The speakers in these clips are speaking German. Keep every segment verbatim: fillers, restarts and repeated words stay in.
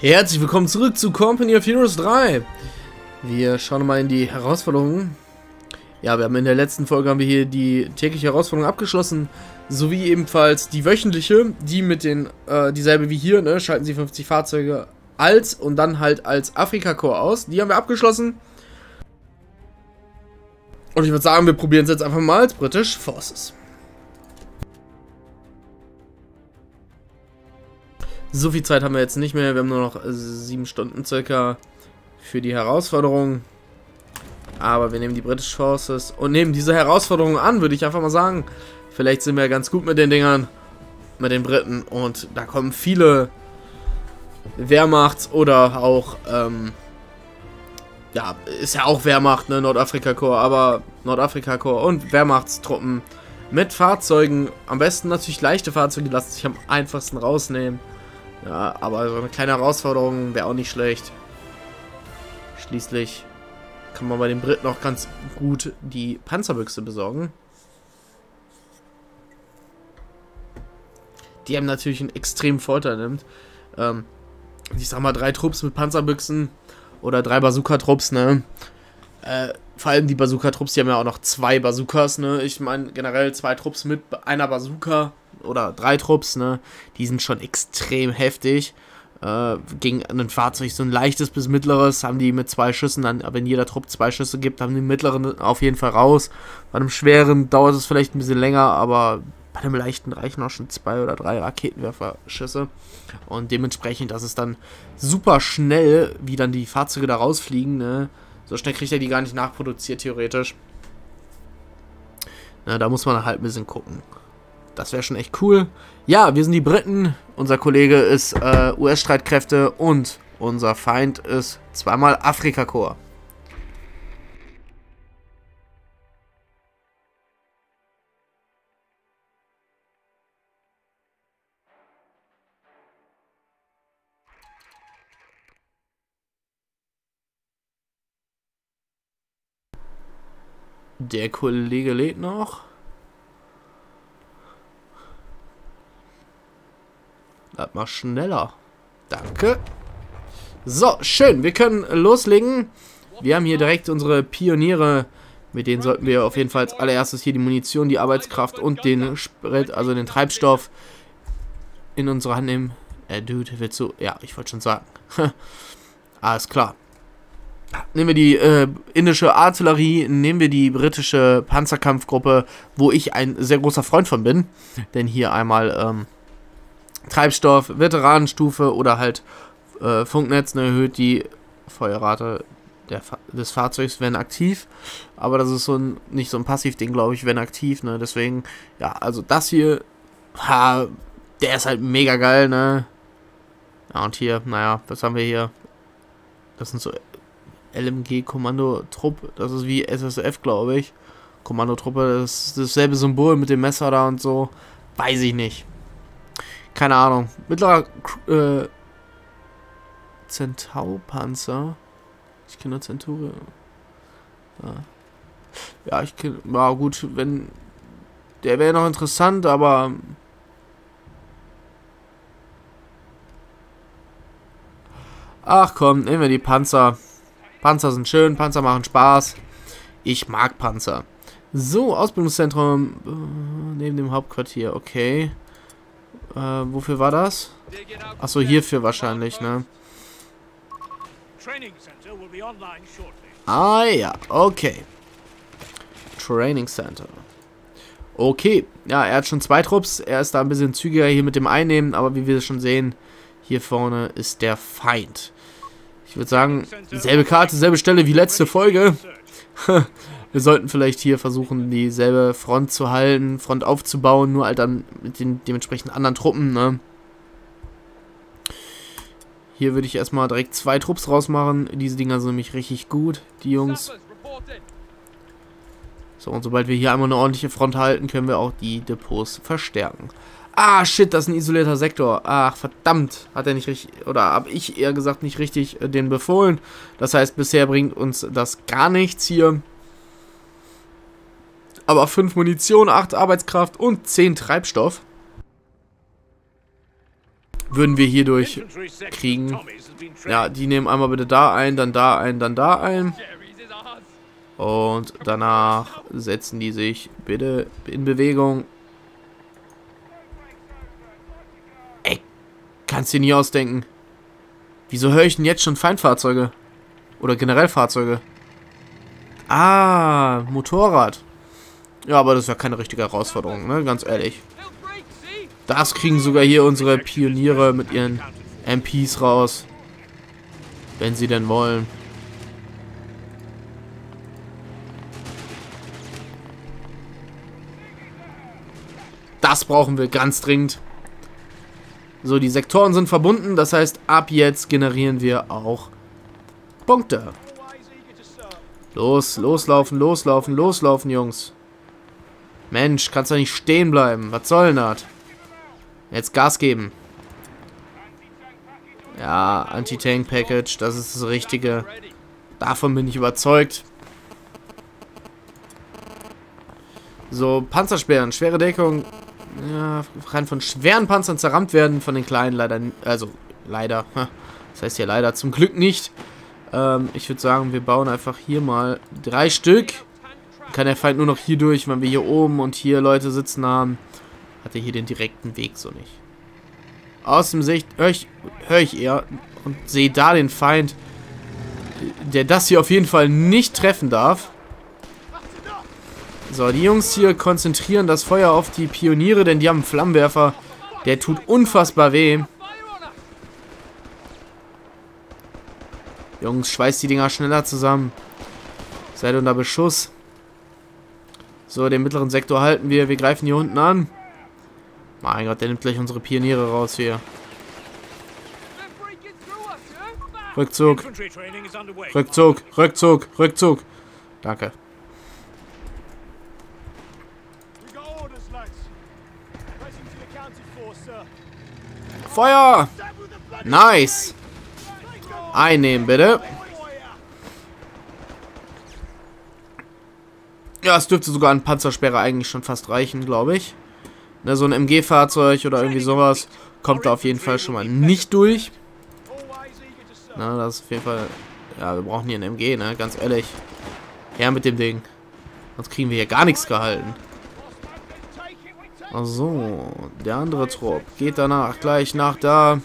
Herzlich willkommen zurück zu Company of Heroes drei. Wir schauen mal in die Herausforderungen. Ja, wir haben in der letzten Folge haben wir hier die tägliche Herausforderung abgeschlossen, sowie ebenfalls die wöchentliche, die mit den, äh, dieselbe wie hier, ne, schalten Sie fünfzig Fahrzeuge als und dann halt als Afrika-Korps aus. Die haben wir abgeschlossen. Und ich würde sagen, wir probieren es jetzt einfach mal als British Forces. So viel Zeit haben wir jetzt nicht mehr. Wir haben nur noch sieben Stunden circa für die Herausforderung. Aber wir nehmen die British Forces und nehmen diese Herausforderung an, würde ich einfach mal sagen. Vielleicht sind wir ganz gut mit den Dingern, mit den Briten. Und da kommen viele Wehrmachts- oder auch, ähm, ja, ist ja auch Wehrmacht, ne, Nordafrika-Korps, aber Nordafrika-Korps und Wehrmachtstruppen mit Fahrzeugen. Am besten natürlich leichte Fahrzeuge, die lassen sich am einfachsten rausnehmen. Ja, aber so eine kleine Herausforderung wäre auch nicht schlecht. Schließlich kann man bei den Briten auch ganz gut die Panzerbüchse besorgen. Die einem natürlich einen extremen Vorteil nimmt. Ähm, ich sag mal, drei Trupps mit Panzerbüchsen oder drei Bazooka-Trupps, ne? Äh, vor allem die Bazooka-Trupps, die haben ja auch noch zwei Bazookas, ne? Ich meine, generell zwei Trupps mit einer Bazooka oder drei Trupps, ne? Die sind schon extrem heftig. Äh, gegen ein Fahrzeug so ein leichtes bis mittleres haben die mit zwei Schüssen, dann, wenn jeder Trupp zwei Schüsse gibt, haben die mittleren auf jeden Fall raus. Bei einem schweren dauert es vielleicht ein bisschen länger, aber bei einem leichten reichen auch schon zwei oder drei Raketenwerferschüsse. Und dementsprechend, das ist dann super schnell, wie dann die Fahrzeuge da rausfliegen, ne? So schnell kriegt er die gar nicht nachproduziert, theoretisch. Na, da muss man halt ein bisschen gucken. Das wäre schon echt cool. Ja, wir sind die Briten. Unser Kollege ist äh, U S-Streitkräfte und unser Feind ist zweimal Afrika-Korps. Der Kollege lädt noch. Bleib mal schneller. Danke. So, schön. Wir können loslegen. Wir haben hier direkt unsere Pioniere. Mit denen sollten wir auf jeden Fall als allererstes hier die Munition, die Arbeitskraft und den Sprit, also den Treibstoff, in unsere Hand nehmen. Äh, Dude, willst du... Ja, ich wollte schon sagen. Alles klar. Nehmen wir die äh, indische Artillerie, nehmen wir die britische Panzerkampfgruppe, wo ich ein sehr großer Freund von bin. Denn hier einmal ähm, Treibstoff, Veteranenstufe oder halt äh, Funknetz, ne, erhöht die Feuerrate der Fa des Fahrzeugs, wenn aktiv. Aber das ist so ein, nicht so ein Passivding, glaube ich, wenn aktiv, ne. Deswegen, ja, also das hier, ha, der ist halt mega geil, ne. Ja, und hier, naja, was haben wir hier? Das sind so L M G-Kommandotrupp, das ist wie S S F, glaube ich. Kommandotruppe, das ist dasselbe Symbol mit dem Messer da und so. Weiß ich nicht. Keine Ahnung. Mittlerer äh, Centaur-Panzer. Ich kenne Centurion. Ja. ja, ich kenne. Ja, gut, wenn. Der wäre noch interessant, aber. Ach komm, nehmen wir die Panzer. Panzer sind schön, Panzer machen Spaß. Ich mag Panzer. So, Ausbildungszentrum äh, neben dem Hauptquartier, okay. Äh, wofür war das? Achso, hierfür wahrscheinlich, ne? Ah ja, okay. Training Center. Okay, ja, er hat schon zwei Trupps. Er ist da ein bisschen zügiger hier mit dem Einnehmen, aber wie wir schon sehen, hier vorne ist der Feind. Ich würde sagen, selbe Karte, selbe Stelle wie letzte Folge. Wir sollten vielleicht hier versuchen, dieselbe Front zu halten, Front aufzubauen, nur halt dann mit den dementsprechend anderen Truppen, ne? Hier würde ich erstmal direkt zwei Trupps rausmachen. Diese Dinger sind nämlich richtig gut, die Jungs. So, und sobald wir hier einmal eine ordentliche Front halten, können wir auch die Depots verstärken. Ah, shit, das ist ein isolierter Sektor. Ach, verdammt. Hat er nicht richtig, oder habe ich eher gesagt nicht richtig äh, den befohlen. Das heißt, bisher bringt uns das gar nichts hier. Aber fünf Munition, acht Arbeitskraft und zehn Treibstoff würden wir hier durchkriegen. Ja, die nehmen einmal bitte da ein, dann da ein, dann da ein. Und danach setzen die sich bitte in Bewegung. Ey, kannst du dir nie ausdenken. Wieso höre ich denn jetzt schon Feindfahrzeuge? Oder generell Fahrzeuge? Ah, Motorrad. Ja, aber das ist ja keine richtige Herausforderung, ne? Ganz ehrlich. Das kriegen sogar hier unsere Pioniere mit ihren M Ps raus. Wenn sie denn wollen. Das brauchen wir ganz dringend. So, die Sektoren sind verbunden. Das heißt, ab jetzt generieren wir auch Punkte. Los, loslaufen, loslaufen, loslaufen, Jungs. Mensch, kannst du nicht stehen bleiben. Was soll denn das? Jetzt Gas geben. Ja, Anti-Tank-Package, das ist das Richtige. Davon bin ich überzeugt. So, Panzersperren, schwere Deckung. Ja, kann von schweren Panzern zerrammt werden, von den kleinen leider, also leider, das heißt ja leider, zum Glück nicht. Ähm, ich würde sagen, wir bauen einfach hier mal drei Stück. Kann der Feind nur noch hier durch, wenn wir hier oben und hier Leute sitzen haben. Hat er hier den direkten Weg so nicht. Aus dem Sicht höre ich, hör ich eher und sehe da den Feind, der das hier auf jeden Fall nicht treffen darf. So, die Jungs hier konzentrieren das Feuer auf die Pioniere, denn die haben einen Flammenwerfer. Der tut unfassbar weh. Jungs, schweißt die Dinger schneller zusammen. Seid unter Beschuss. So, den mittleren Sektor halten wir. Wir greifen hier unten an. Mein Gott, der nimmt gleich unsere Pioniere raus hier. Rückzug. Rückzug, Rückzug, Rückzug. Danke. Feuer! Nice! Einnehmen, bitte. Ja, es dürfte sogar ein Panzersperre eigentlich schon fast reichen, glaube ich. Ne, so ein M G-Fahrzeug oder irgendwie sowas kommt da auf jeden Fall schon mal nicht durch. Na, das ist auf jeden Fall... Ja, wir brauchen hier ein M G, ne? Ganz ehrlich. Her mit dem Ding. Sonst kriegen wir hier gar nichts gehalten. So, der andere Trupp geht danach gleich nach da.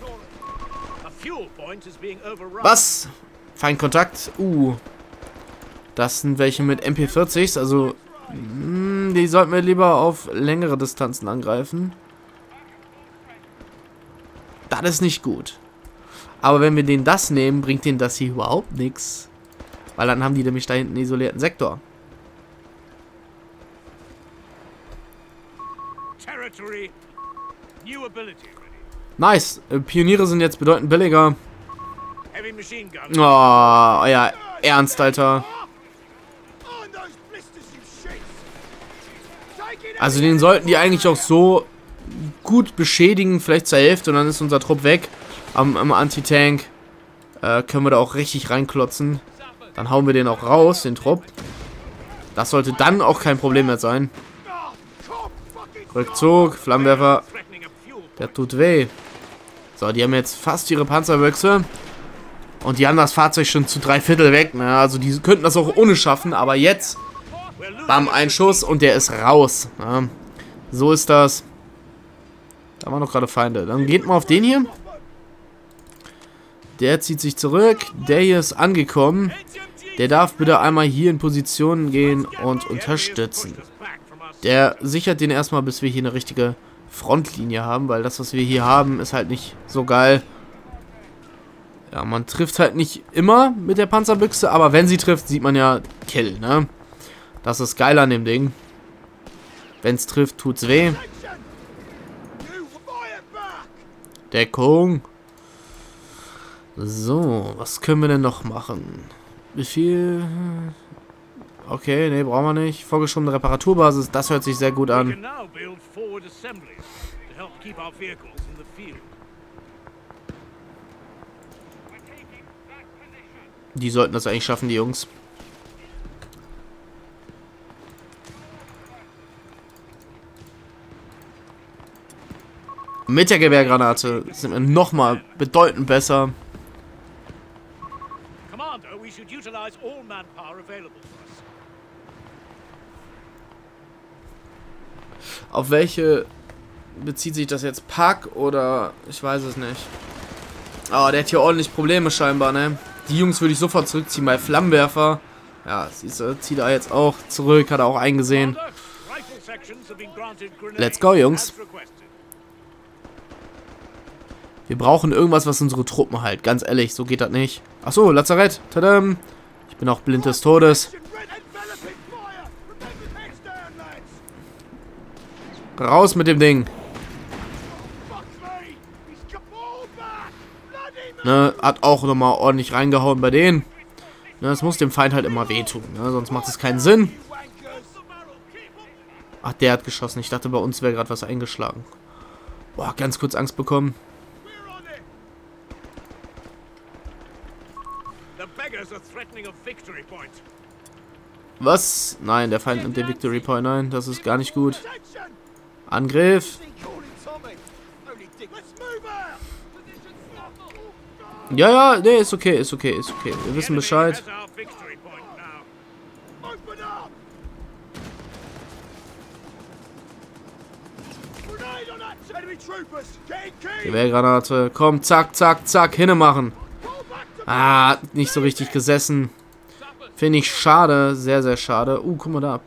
Was? Feindkontakt? Uh. Das sind welche mit M P vierzigs, also mh, die sollten wir lieber auf längere Distanzen angreifen. Das ist nicht gut. Aber wenn wir denen das nehmen, bringt denen das hier überhaupt nichts. Weil dann haben die nämlich da hinten einen isolierten Sektor. Nice. Pioniere sind jetzt bedeutend billiger. Oh, ja, ernst, Alter. Also den sollten die eigentlich auch so gut beschädigen, vielleicht zur Hälfte, und dann ist unser Trupp weg. Am, am Anti-Tank äh, können wir da auch richtig reinklotzen. Dann hauen wir den auch raus, den Trupp. Das sollte dann auch kein Problem mehr sein. Rückzug, Flammenwerfer. Der tut weh. So, die haben jetzt fast ihre Panzerbüchse. Und die haben das Fahrzeug schon zu drei Viertel weg. Ne? Also die könnten das auch ohne schaffen. Aber jetzt, bam, ein Schuss und der ist raus. Ne? So ist das. Da waren noch gerade Feinde. Dann geht mal auf den hier. Der zieht sich zurück. Der hier ist angekommen. Der darf bitte einmal hier in Position gehen und unterstützen. Der sichert den erstmal, bis wir hier eine richtige Frontlinie haben, weil das, was wir hier haben, ist halt nicht so geil. Ja, man trifft halt nicht immer mit der Panzerbüchse, aber wenn sie trifft, sieht man ja Kill, ne? Das ist geil an dem Ding. Wenn es trifft, tut's weh. Deckung. So, was können wir denn noch machen? Wie viel... Okay, nee, brauchen wir nicht. Vorgeschobene Reparaturbasis, das hört sich sehr gut an. Die sollten das eigentlich schaffen, die Jungs. mit der Gewehrgranate sind wir nochmal bedeutend besser. Auf welche bezieht sich das jetzt? Park oder ich weiß es nicht. Aber oh, der hat hier ordentlich Probleme scheinbar, ne? Die Jungs würde ich sofort zurückziehen bei Flammenwerfer. Ja, siehst du, zieht er jetzt auch zurück, hat er auch eingesehen. Let's go, Jungs. Wir brauchen irgendwas, was unsere Truppen halt. Ganz ehrlich, so geht das nicht. Achso, Lazarett. Tadam. Ich bin auch blind des Todes. Raus mit dem Ding. Ne, hat auch nochmal ordentlich reingehauen bei denen. Ne, das muss dem Feind halt immer wehtun. Ne, sonst macht es keinen Sinn. Ach, der hat geschossen. Ich dachte, bei uns wäre gerade was eingeschlagen. Boah, ganz kurz Angst bekommen. Was? Nein, der Feind nimmt den Victory Point. Nein, das ist gar nicht gut. Angriff. Ja, ja, nee, ist okay, ist okay, ist okay. Wir wissen Bescheid. Gewehrgranate. Komm, zack, zack, zack, hinmachen. Ah, hat nicht so richtig gesessen. Finde ich schade, sehr, sehr schade. Uh, guck mal da.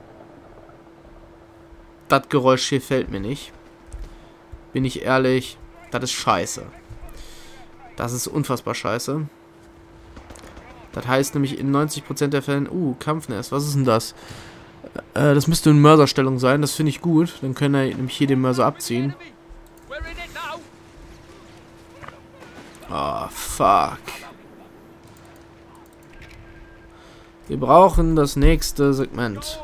Das Geräusch hier fällt mir nicht. Bin ich ehrlich, das ist scheiße. Das ist unfassbar scheiße. Das heißt nämlich in neunzig Prozent der Fällen... Uh, Kampfnest, was ist denn das? Äh, das müsste eine Mörserstellung sein, das finde ich gut. Dann können wir nämlich hier den Mörser abziehen. Ah, oh, fuck. Wir brauchen das nächste Segment.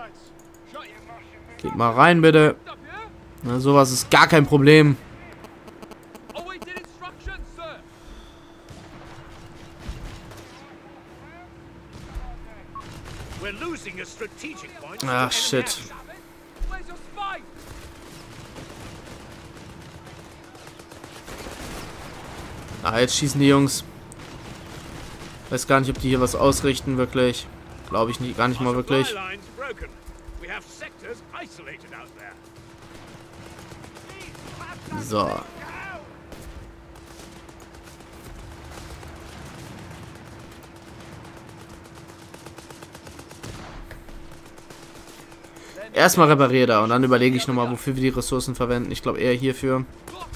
Geht mal rein, bitte. Na, sowas ist gar kein Problem. Ach, shit. Ah, jetzt schießen die Jungs. Weiß gar nicht, ob die hier was ausrichten, wirklich. Glaube ich nicht, gar nicht mal wirklich. So. Erstmal repariere da und dann überlege ich nochmal, wofür wir die Ressourcen verwenden. Ich glaube eher hierfür.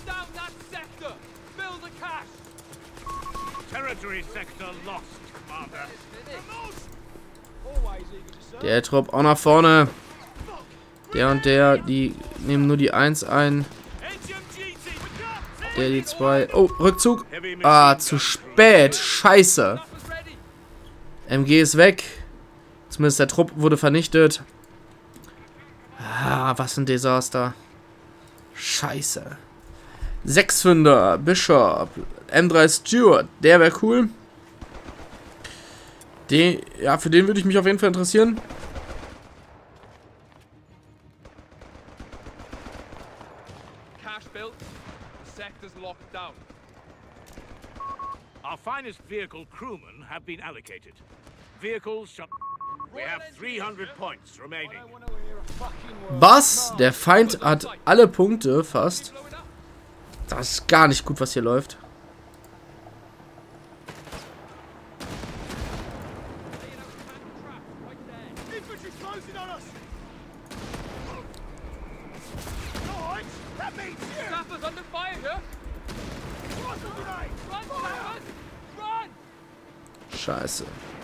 Der Trupp auch nach vorne. Der und der, die nehmen nur die eins ein. Der die zwei. Oh, Rückzug. Ah, zu spät. Scheiße. M G ist weg. Zumindest der Trupp wurde vernichtet. Ah, was ein Desaster. Scheiße. Sechspfünder, Bishop, M drei Stewart, der wäre cool. Den, ja, für den würde ich mich auf jeden Fall interessieren. Our finest vehicle crewmen have been allocated. Vehicles shall... We have three hundred points remaining. Was? Der Feind hat alle Punkte fast. Das ist gar nicht gut, was hier läuft. Scheiße.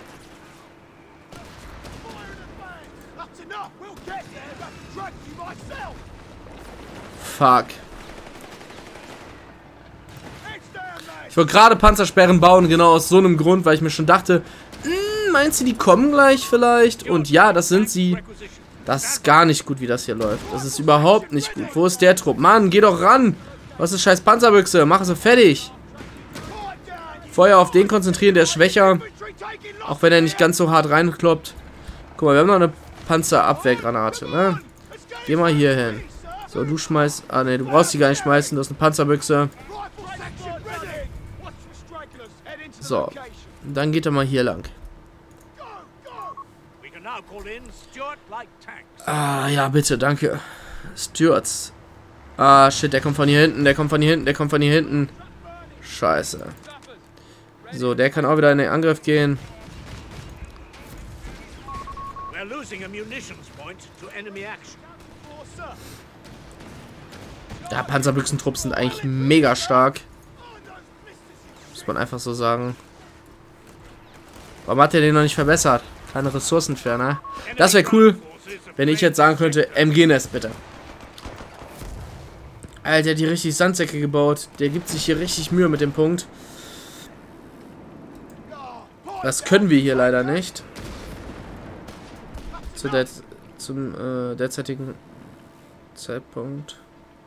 Fuck. Ich wollte gerade Panzersperren bauen, genau aus so einem Grund, weil ich mir schon dachte, meinst du, die kommen gleich vielleicht? Und ja, das sind sie. Das ist gar nicht gut, wie das hier läuft. Das ist überhaupt nicht gut. Wo ist der Trupp? Mann, geh doch ran. Was ist scheiß Panzerbüchse? Mach sie fertig. Feuer auf den konzentrieren, der ist schwächer. Auch wenn er nicht ganz so hart reinkloppt. Guck mal, wir haben noch eine Panzerabwehrgranate, ne? Geh mal hier hin. So, du schmeißt... Ah, ne, du brauchst die gar nicht schmeißen. Du hast eine Panzerbüchse. So. Dann geht er mal hier lang. Ah, ja, bitte, danke. Stewards. Ah, shit, der kommt von hier hinten, der kommt von hier hinten, der kommt von hier hinten. Scheiße. So, der kann auch wieder in den Angriff gehen. Ja, Panzerbüchsentrupps sind eigentlich mega stark. Muss man einfach so sagen. Warum hat er den noch nicht verbessert? Keine Ressourcen für, ne? Das wäre cool, wenn ich jetzt sagen könnte, M G-Nest bitte. Alter, der hat hier richtig Sandsäcke gebaut. Der gibt sich hier richtig Mühe mit dem Punkt. Das können wir hier leider nicht. Zu der, zum äh, derzeitigen Zeitpunkt.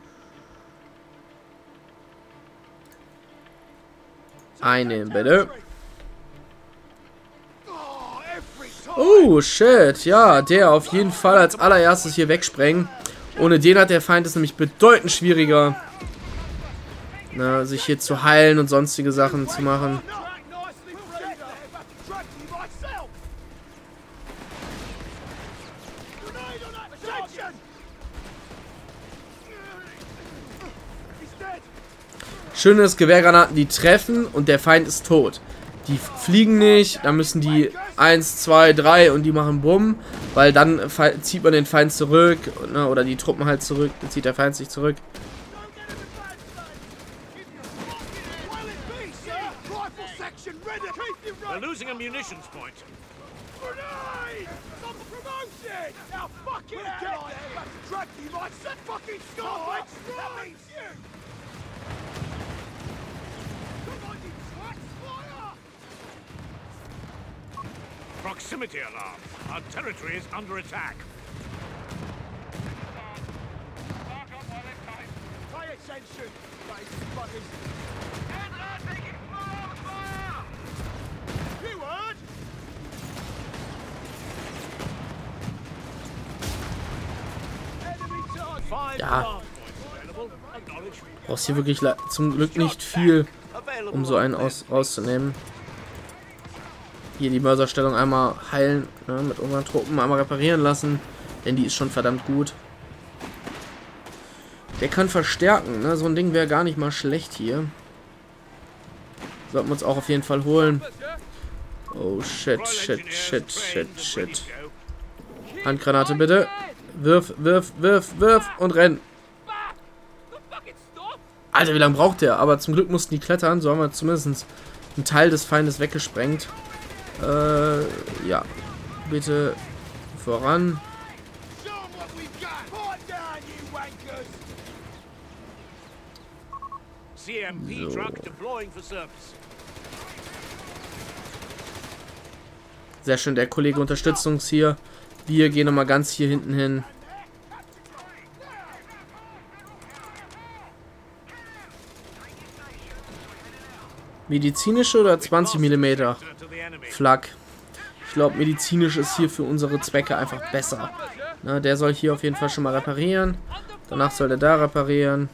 Einnehmen, bitte. Oh, shit. Ja, der auf jeden Fall als allererstes hier wegsprengen. Ohne den hat der Feind es nämlich bedeutend schwieriger, na, sich hier zu heilen und sonstige Sachen zu machen. Schönes Gewehrgranaten, die treffen und der Feind ist tot. Die fliegen nicht, da müssen die eins, zwei, drei und die machen Bumm, weil dann zieht man den Feind zurück, ne, oder die Truppen halt zurück, dann zieht der Feind sich zurück. Proximity alarm. Our territory is under attack. Pay attention, buggers. You heard? Ja. Brauchst hier wirklich zum Glück nicht viel, um so einen aus rauszunehmen. Hier die Mörserstellung einmal heilen, ne, mit unseren Truppen einmal reparieren lassen, denn die ist schon verdammt gut. Der kann verstärken, ne? So ein Ding wäre gar nicht mal schlecht hier. Sollten wir uns auch auf jeden Fall holen. Oh shit, shit, shit, shit, shit. Handgranate bitte. Wirf, wirf, wirf, wirf und renn. Alter, wie lange braucht der? Aber zum Glück mussten die klettern, so haben wir zumindest einen Teil des Feindes weggesprengt. Äh, ja. Bitte voran. So. Sehr schön, der Kollege unterstützt uns hier. Wir gehen nochmal ganz hier hinten hin. Medizinische oder zwanzig Millimeter Flak? Ich glaube, medizinisch ist hier für unsere Zwecke einfach besser. Na, der soll hier auf jeden Fall schon mal reparieren. Danach soll der da reparieren.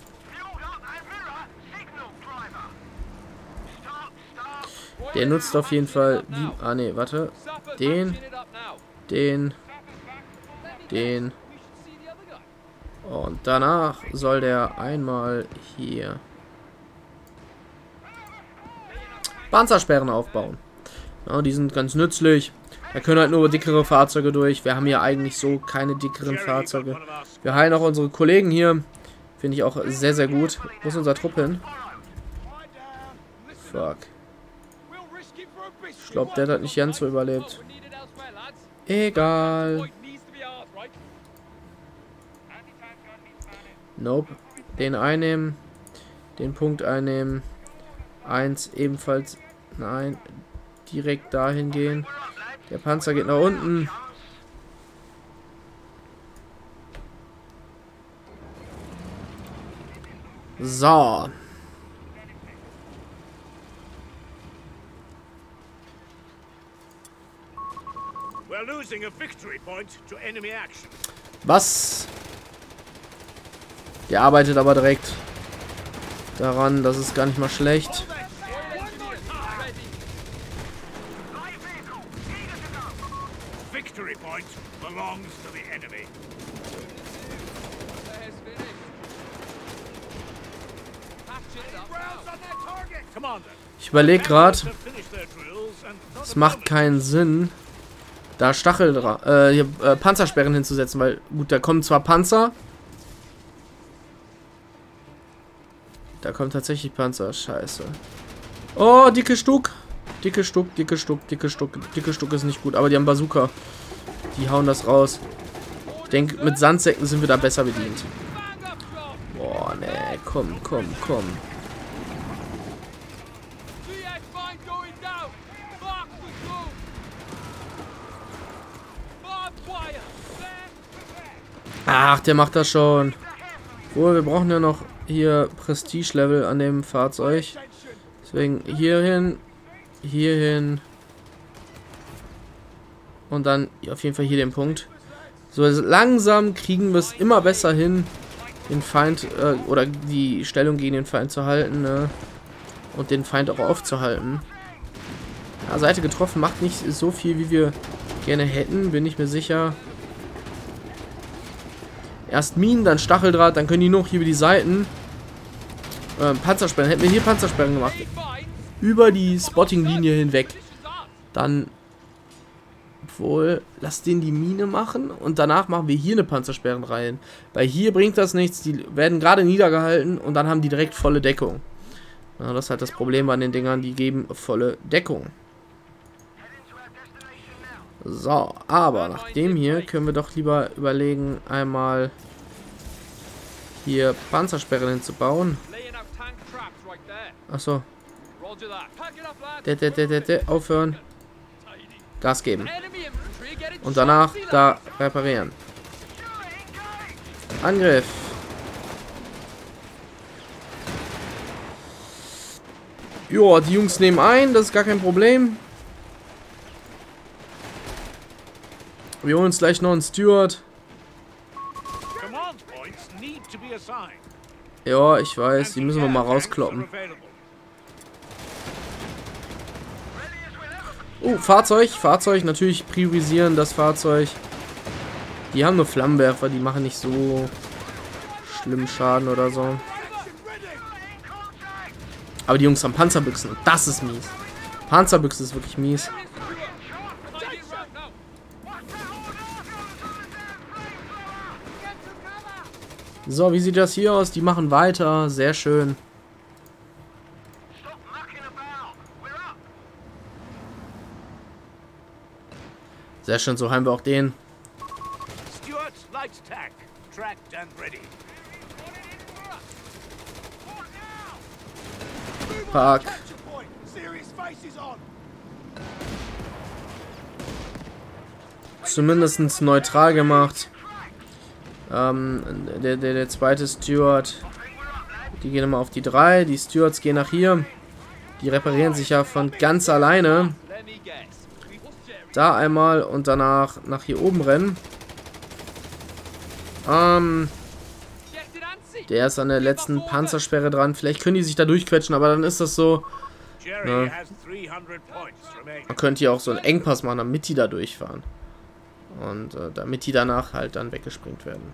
Der nutzt auf jeden Fall die... Ah, ne, warte. Den. Den. Den. Und danach soll der einmal hier Panzersperren aufbauen. Ja, die sind ganz nützlich. Da können halt nur dickere Fahrzeuge durch. Wir haben hier eigentlich so keine dickeren Fahrzeuge. Wir heilen auch unsere Kollegen hier. Finde ich auch sehr, sehr gut. Wo ist unser Trupp hin? Fuck. Ich glaube, der hat nicht ganz so überlebt. Egal. Nope. Den einnehmen. Den Punkt einnehmen. Eins ebenfalls. Nein. Direkt dahin gehen. Der Panzer geht nach unten. So. Was Die arbeitet aber direkt daran, das ist gar nicht mal schlecht. Victory point belongs to the enemy. Ich überlege gerade, es macht keinen Sinn, da Stachel, äh, hier, äh, Panzersperren hinzusetzen, weil, gut, da kommen zwar Panzer, da kommt tatsächlich Panzer, scheiße. Oh, dicke Stuck, dicke Stuck, dicke Stuck, dicke Stuck, dicke Stuck ist nicht gut, aber die haben Bazooka, die hauen das raus. Ich denke, mit Sandsäcken sind wir da besser bedient. Boah, ne, komm, komm, komm. Ach, der macht das schon. Oh, wir brauchen ja noch hier Prestige-Level an dem Fahrzeug. Deswegen hierhin, hierhin. Und dann auf jeden Fall hier den Punkt. So, langsam kriegen wir es immer besser hin, den Feind, äh, oder die Stellung gegen den Feind zu halten, ne? Und den Feind auch aufzuhalten. Ja, Seite getroffen macht nicht so viel, wie wir gerne hätten, bin ich mir sicher. Erst Minen, dann Stacheldraht, dann können die noch hier über die Seiten. Ähm, Panzersperren. Hätten wir hier Panzersperren gemacht. Über die Spotting-Linie hinweg. Dann. Obwohl, lass den die Mine machen. Und danach machen wir hier eine Panzersperrenreihe hin. Weil hier bringt das nichts. Die werden gerade niedergehalten. Und dann haben die direkt volle Deckung. Ja, das ist halt das Problem an den Dingern. Die geben volle Deckung. So, aber nach dem hier können wir doch lieber überlegen, einmal hier Panzersperren hinzubauen. Achso. De, de, de, de, de, aufhören. Gas geben. Und danach da reparieren. Angriff. Joa, die Jungs nehmen ein, das ist gar kein Problem. Wir holen uns gleich noch einen Steward. Ja, ich weiß, die müssen wir mal rauskloppen. Oh, Fahrzeug, Fahrzeug, natürlich priorisieren das Fahrzeug. Die haben nur Flammenwerfer, die machen nicht so schlimm Schaden oder so. Aber die Jungs haben Panzerbüchsen und das ist mies. Panzerbüchse ist wirklich mies. So, wie sieht das hier aus? Die machen weiter. Sehr schön. Sehr schön, so haben wir auch den. Park. Zumindest neutral gemacht. Ähm, der, der, der zweite Steward. Die gehen immer auf die drei. Die Stewards gehen nach hier. Die reparieren sich ja von ganz alleine. Da einmal und danach nach hier oben rennen. Ähm, der ist an der letzten Panzersperre dran. Vielleicht können die sich da durchquetschen, aber dann ist das so. Ne? Man könnte hier auch so einen Engpass machen, damit die da durchfahren. Und äh, damit die danach halt dann weggesprengt werden.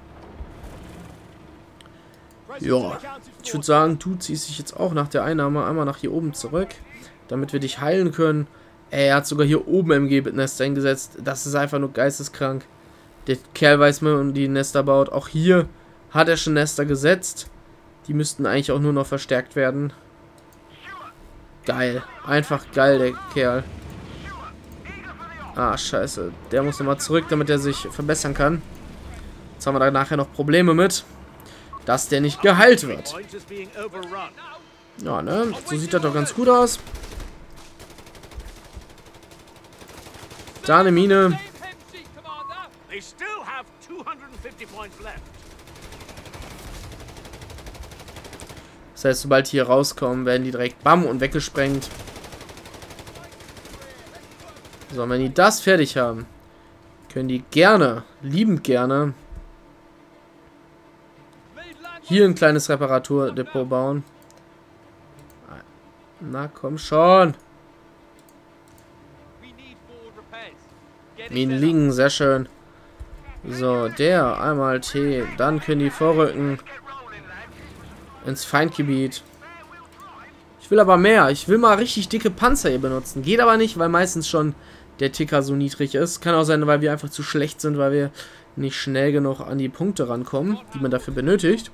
Ja, ich würde sagen, du ziehst dich jetzt auch nach der Einnahme einmal nach hier oben zurück, damit wir dich heilen können. Ey, er hat sogar hier oben M G-Nester eingesetzt. Das ist einfach nur geisteskrank. Der Kerl weiß, wie man die Nester baut. Auch hier hat er schon Nester gesetzt. Die müssten eigentlich auch nur noch verstärkt werden. Geil. Einfach geil, der Kerl. Ah, scheiße. Der muss nochmal zurück, damit er sich verbessern kann. Jetzt haben wir da nachher noch Probleme mit, dass der nicht geheilt wird. Ja, ne? So sieht das doch ganz gut aus. Da eine Mine. Das heißt, sobald die hier rauskommen, werden die direkt bam und weggesprengt. So, wenn die das fertig haben, können die gerne, liebend gerne, hier ein kleines Reparaturdepot bauen. Na, komm schon. Minen liegen, sehr schön. So, der, einmal T. Dann können die vorrücken. Ins Feindgebiet. Ich will aber mehr. Ich will mal richtig dicke Panzer hier benutzen. Geht aber nicht, weil meistens schon der Ticker so niedrig ist. Kann auch sein, weil wir einfach zu schlecht sind, weil wir nicht schnell genug an die Punkte rankommen, die man dafür benötigt.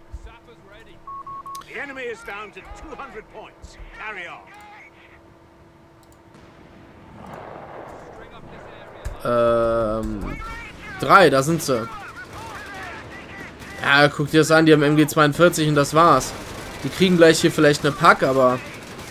Ähm, drei, da sind sie. Ja, guck dir das an, die haben M G zweiundvierzig und das war's. Die kriegen gleich hier vielleicht eine Pack, aber...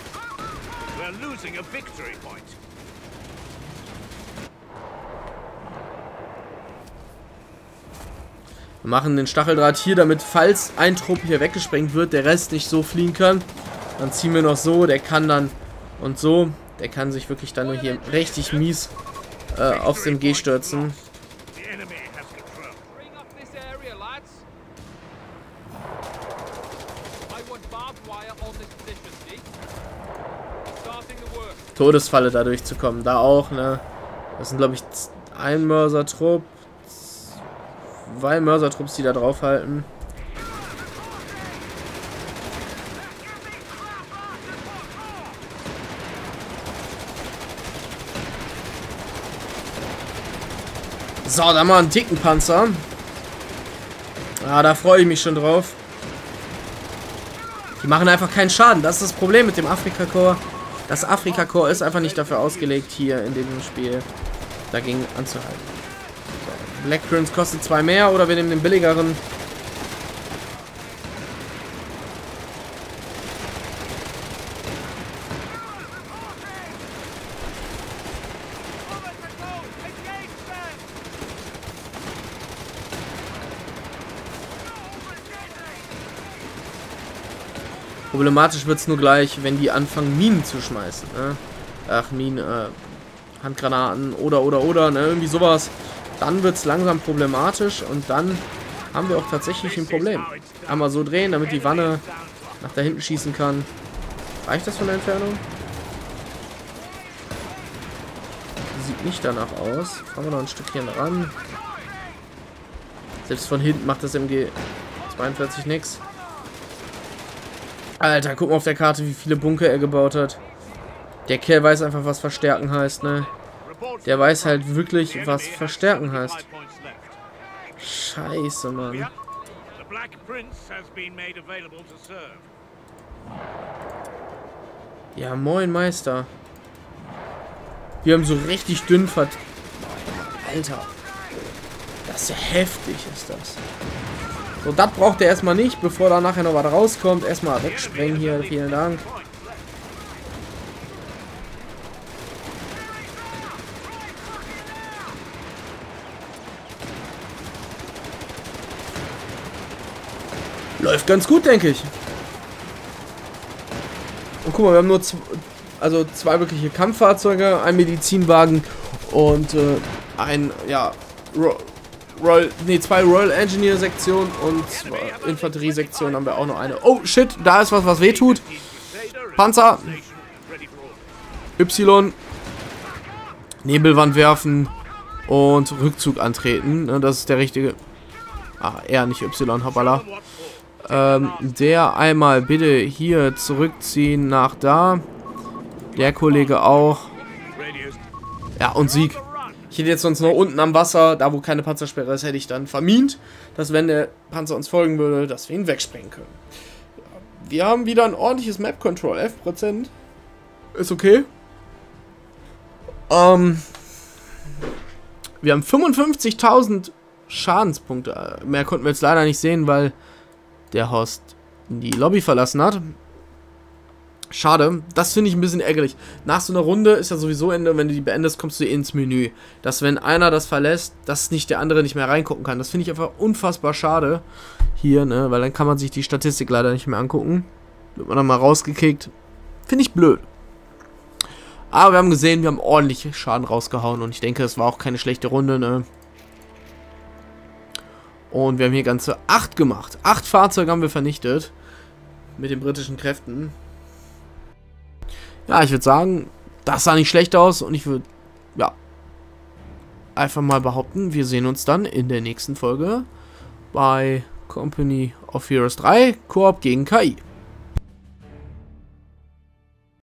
Wir machen den Stacheldraht hier, damit, falls ein Trupp hier weggesprengt wird, der Rest nicht so fliehen kann. Dann ziehen wir noch so, der kann dann und so. Der kann sich wirklich dann nur hier richtig mies äh, aufs M G stürzen. Todesfalle da durchzukommen. Da auch, ne? Das sind, glaube ich, ein Mörsertrupp. Zwei Mörsertrupps, die da draufhalten. So, da mal einen dicken Panzer. Ah, da freue ich mich schon drauf. Die machen einfach keinen Schaden. Das ist das Problem mit dem Afrika-Korps. Das Afrika-Korps ist einfach nicht dafür ausgelegt, hier in diesem Spiel dagegen anzuhalten. So, Black Prince kostet zwei mehr oder wir nehmen den billigeren. Problematisch wird es nur gleich, wenn die anfangen, Minen zu schmeißen. Ne? Ach, Minen, äh, Handgranaten oder, oder, oder, ne? Irgendwie sowas. Dann wird es langsam problematisch und dann haben wir auch tatsächlich ein Problem. Einmal so drehen, damit die Wanne nach da hinten schießen kann. Reicht das von der Entfernung? Sieht nicht danach aus. Fahren wir noch ein Stückchen ran. Selbst von hinten macht das M G zweiundvierzig nichts. Alter, guck mal auf der Karte, wie viele Bunker er gebaut hat. Der Kerl weiß einfach, was Verstärken heißt, ne? Der weiß halt wirklich, was Verstärken heißt. Scheiße, Mann. Ja, moin, Meister. Wir haben so richtig dünn vert... Alter. Das ist ja heftig, ist das. So, das braucht er erstmal nicht, bevor da nachher noch was rauskommt. Erstmal wegsprengen hier, vielen Dank. Läuft ganz gut, denke ich. Und guck mal, wir haben nur zwei, also zwei wirkliche Kampffahrzeuge, ein Medizinwagen und äh, ein, ja, Royal, nee, zwei Royal Engineer Sektionen und zwei Infanterie-Sektionen haben wir auch noch eine. Oh, shit, da ist was, was weh tut. Panzer. Y. Nebelwand werfen und Rückzug antreten. Das ist der richtige... Ah, eher nicht Y, hoppala. Ähm, der einmal bitte hier zurückziehen nach da. Der Kollege auch. Ja, und Sieg. Ich hätte jetzt sonst noch unten am Wasser, da wo keine Panzersperre ist, hätte ich dann vermint, dass wenn der Panzer uns folgen würde, dass wir ihn wegsprengen können. Ja, wir haben wieder ein ordentliches Map-Control, elf Prozent. Ist okay. Ähm, wir haben fünfundfünfzigtausend Schadenspunkte. Mehr konnten wir jetzt leider nicht sehen, weil der Host die Lobby verlassen hat. Schade, das finde ich ein bisschen ärgerlich. Nach so einer Runde ist ja sowieso Ende, wenn du die beendest, kommst du ins Menü. Dass wenn einer das verlässt, dass nicht der andere nicht mehr reingucken kann. Das finde ich einfach unfassbar schade hier, ne, weil dann kann man sich die Statistik leider nicht mehr angucken. Wird man dann mal rausgekickt. Finde ich blöd. Aber wir haben gesehen, wir haben ordentlich Schaden rausgehauen und ich denke, es war auch keine schlechte Runde, ne. Und wir haben hier ganze acht gemacht. Acht Fahrzeuge haben wir vernichtet. Mit den britischen Kräften. Ja, ich würde sagen, das sah nicht schlecht aus. Und ich würde, ja, einfach mal behaupten, wir sehen uns dann in der nächsten Folge bei Company of Heroes drei, Koop gegen K I.